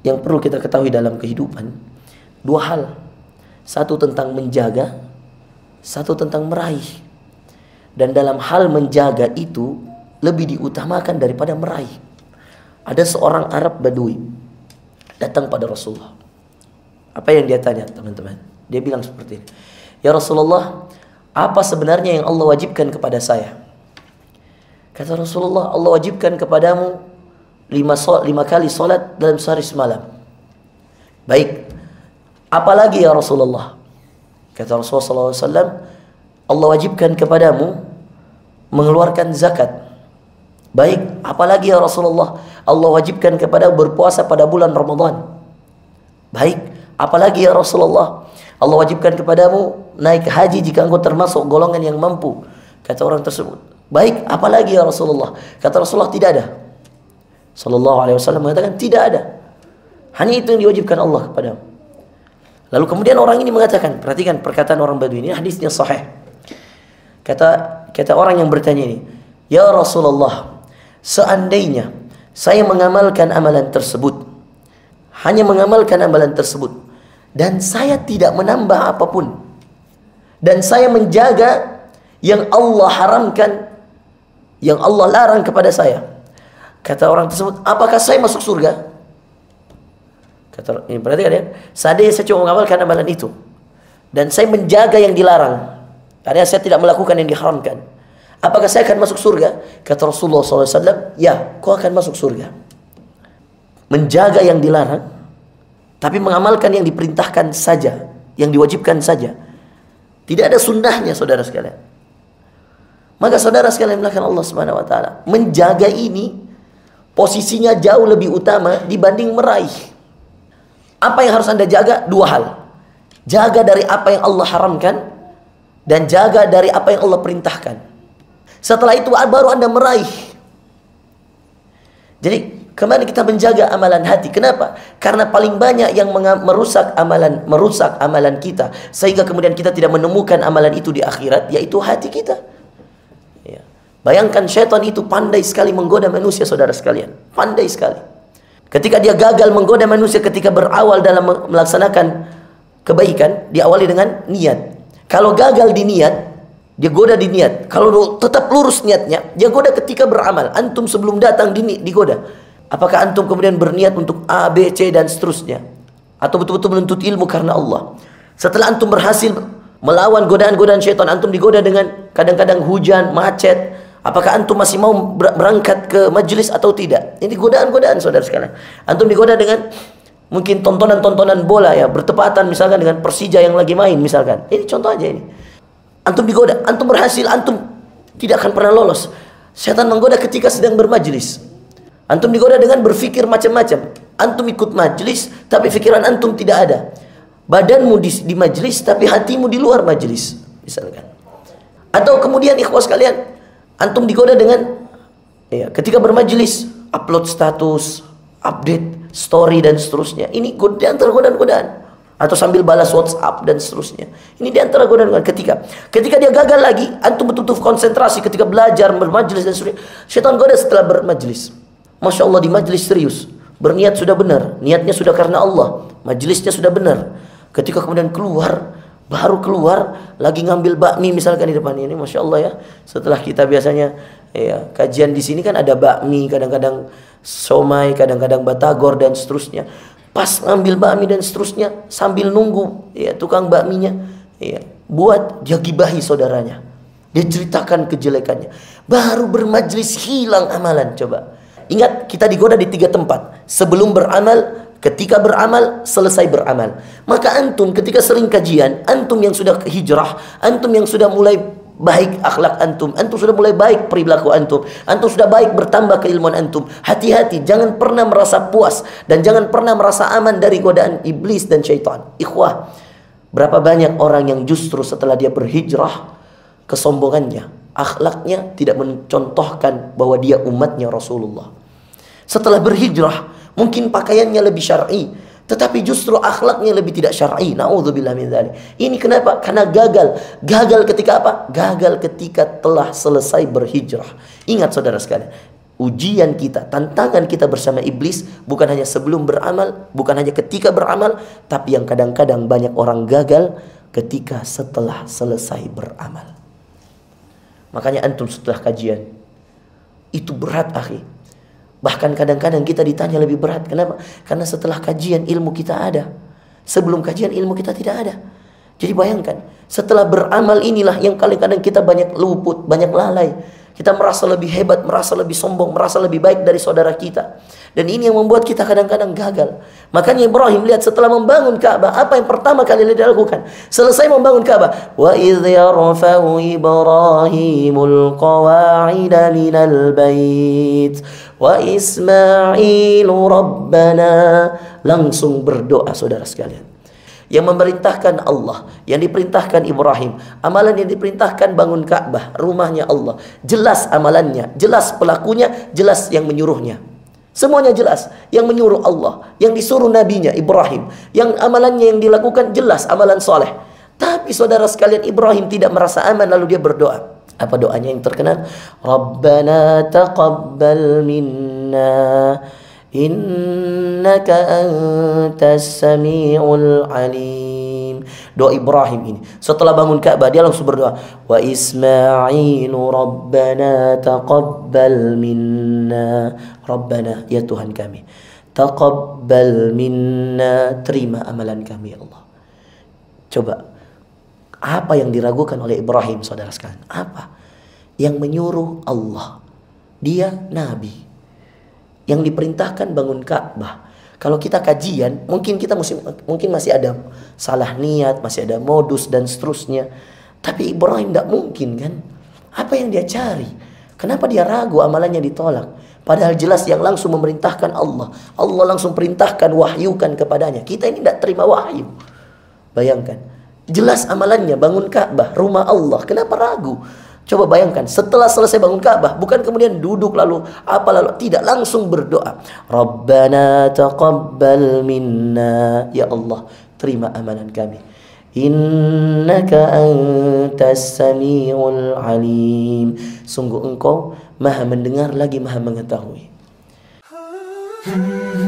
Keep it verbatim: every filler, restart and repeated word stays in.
yang perlu kita ketahui dalam kehidupan, dua hal. Satu tentang menjaga, satu tentang meraih. Dan dalam hal menjaga itu lebih diutamakan daripada meraih. Ada seorang Arab Badui datang pada Rasulullah. Apa yang dia tanya, teman-teman? Dia bilang seperti ini. Ya Rasulullah, apa sebenarnya yang Allah wajibkan kepada saya? Kata Rasulullah, Allah wajibkan kepadamu lima, so, lima kali solat dalam sehari semalam. Baik, apalagi ya Rasulullah? Kata Rasulullah sallallahu alaihi wasallam, Allah wajibkan kepadamu mengeluarkan zakat. Baik, apalagi ya Rasulullah? Allah wajibkan kepadamu berpuasa pada bulan Ramadan. Baik, apalagi ya Rasulullah? Allah wajibkan kepadamu naik haji jika engkau termasuk golongan yang mampu. Kata orang tersebut. Baik, apalagi ya Rasulullah? Kata Rasulullah, tidak ada. Sallallahu alaihi wasallam mengatakan tidak ada. Hanya itu yang diwajibkan Allah kepadamu. Lalu kemudian orang ini mengatakan, perhatikan perkataan orang Badui ini, hadisnya sahih. Kata kata orang yang bertanya ini, ya Rasulullah, seandainya saya mengamalkan amalan tersebut, hanya mengamalkan amalan tersebut, dan saya tidak menambah apapun, dan saya menjaga yang Allah haramkan, yang Allah larang kepada saya, kata orang tersebut, apakah saya masuk surga? Kata, ini perhatikan ya, seandainya saya cuma mengamalkan amalan itu, dan saya menjaga yang dilarang, artinya saya tidak melakukan yang diharamkan, apakah saya akan masuk surga? Kata Rasulullah sallallahu alaihi wasallam, ya, kau akan masuk surga. Menjaga yang dilarang, tapi mengamalkan yang diperintahkan saja, yang diwajibkan saja. Tidak ada sunnahnya, saudara sekalian. Maka saudara sekalian melakukan Allah Subhanahu wa taala, menjaga ini posisinya jauh lebih utama dibanding meraih. Apa yang harus Anda jaga? Dua hal. Jaga dari apa yang Allah haramkan, dan jaga dari apa yang Allah perintahkan. Setelah itu baru Anda meraih. Jadi kembali kita menjaga amalan hati. Kenapa? Karena paling banyak yang merusak amalan, merusak amalan kita, sehingga kemudian kita tidak menemukan amalan itu di akhirat, yaitu hati kita. Ya. Bayangkan syaitan itu pandai sekali menggoda manusia, saudara sekalian. Pandai sekali. Ketika dia gagal menggoda manusia ketika berawal dalam melaksanakan kebaikan, diawali dengan niat. Kalau gagal di niat, dia goda di niat. Kalau tetap lurus niatnya, dia goda ketika beramal. Antum sebelum datang digoda. Apakah antum kemudian berniat untuk A, B, C dan seterusnya? Atau betul-betul menuntut ilmu karena Allah? Setelah antum berhasil melawan godaan-godaan syaitan, antum digoda dengan kadang-kadang hujan, macet. Apakah antum masih mau berangkat ke majelis atau tidak? Ini godaan-godaan, saudara sekalian. Antum digoda dengan mungkin tontonan-tontonan bola ya, bertepatan misalkan dengan Persija yang lagi main misalkan. Ini contoh aja ini. Antum digoda, antum berhasil, antum tidak akan pernah lolos. Setan menggoda ketika sedang bermajelis. Antum digoda dengan berpikir macam-macam. Antum ikut majelis, tapi pikiran antum tidak ada. Badanmu di, di majelis, tapi hatimu di luar majelis, misalkan. Atau kemudian ikhwas sekalian, antum digoda dengan ya, ketika bermajelis, upload status, update story dan seterusnya. Ini di antara godaan-godaan. Atau sambil balas WhatsApp dan seterusnya. Ini di antara godaan-godaan. Ketika ketika dia gagal lagi, antum betul-betul konsentrasi ketika belajar, bermajelis dan seterusnya. Syaitan goda setelah bermajelis. Masya Allah, di majelis serius, berniat sudah benar, niatnya sudah karena Allah, majelisnya sudah benar. Ketika kemudian keluar, baru keluar lagi ngambil bakmi misalkan di depan ini, Masya Allah ya. Setelah kita biasanya ya, kajian di sini kan ada bakmi, kadang-kadang somai, kadang-kadang batagor dan seterusnya. Pas ngambil bakmi dan seterusnya, sambil nunggu ya tukang bakminya ya, buat dia gibahi saudaranya, dia ceritakan kejelekannya. Baru bermajlis hilang amalan. Coba ingat, kita digoda di tiga tempat: sebelum beramal, ketika beramal, selesai beramal. Maka antum ketika sering kajian, antum yang sudah hijrah, antum yang sudah mulai baik akhlak antum, antum sudah mulai baik perilaku antum, antum sudah baik bertambah keilmuan antum. Hati-hati, jangan pernah merasa puas dan jangan pernah merasa aman dari godaan iblis dan syaitan. Ikhwah, berapa banyak orang yang justru setelah dia berhijrah, kesombongannya, akhlaknya tidak mencontohkan bahwa dia umatnya Rasulullah. Setelah berhijrah, mungkin pakaiannya lebih syar'i, tetapi justru akhlaknya lebih tidak syar'i. Na'udzubillah min dzalik. Ini kenapa? Karena gagal. Gagal ketika apa? Gagal ketika telah selesai berhijrah. Ingat saudara sekalian, Ujian kita, tantangan kita bersama iblis bukan hanya sebelum beramal, bukan hanya ketika beramal, tapi yang kadang-kadang banyak orang gagal ketika setelah selesai beramal. Makanya antum setelah kajian itu berat, akhi. Bahkan kadang-kadang kita ditanya lebih berat. Kenapa? Karena setelah kajian ilmu kita ada, sebelum kajian ilmu kita tidak ada. Jadi bayangkan, setelah beramal inilah yang kadang-kadang kita banyak luput, banyak lalai. Kita merasa lebih hebat, merasa lebih sombong, merasa lebih baik dari saudara kita. Dan ini yang membuat kita kadang-kadang gagal. Makanya Ibrahim lihat setelah membangun Ka'bah, apa yang pertama kali dia lakukan? Selesai membangun Ka'bah, wa idh yarfa'u Ibrahimul qawa'ida minal bait wa Ismailu rabbana. Langsung berdoa, saudara sekalian. Yang memerintahkan Allah, yang diperintahkan Ibrahim, amalan yang diperintahkan bangun Ka'bah, rumahnya Allah. Jelas amalannya, jelas pelakunya, jelas yang menyuruhnya. Semuanya jelas. Yang menyuruh Allah, yang disuruh nabinya Ibrahim, yang amalannya yang dilakukan jelas amalan soleh. Tapi saudara sekalian, Ibrahim tidak merasa aman, lalu dia berdoa. Apa doanya yang terkenal? Rabbana taqabbal minna innaka antas sami'ul alim. Doa Ibrahim ini setelah bangun Ka'bah, dia langsung berdoa, wa Ismailu rabbana taqabbal minna. Rabbana, ya Tuhan kami, taqabbal minna, terima amalan kami ya Allah. Coba, apa yang diragukan oleh Ibrahim, saudara sekalian? Apa? Yang menyuruh Allah, dia nabi yang diperintahkan bangun Ka'bah. Kalau kita kajian, mungkin kita mesti, mungkin masih ada salah niat, masih ada modus dan seterusnya. Tapi Ibrahim tidak mungkin kan? Apa yang dia cari? Kenapa dia ragu amalannya ditolak? Padahal jelas yang langsung memerintahkan Allah. Allah langsung perintahkan, wahyukan kepadanya. Kita ini tidak terima wahyu. Bayangkan, jelas amalannya bangun Ka'bah, rumah Allah. Kenapa ragu? Coba bayangkan, setelah selesai bangun Ka'bah, bukan kemudian duduk lalu apa lalu, tidak, langsung berdoa. Rabbana taqabbal minna, ya Allah, terima amalan kami. Innaka antas sami'ul alim. Sungguh engkau maha mendengar lagi maha mengetahui.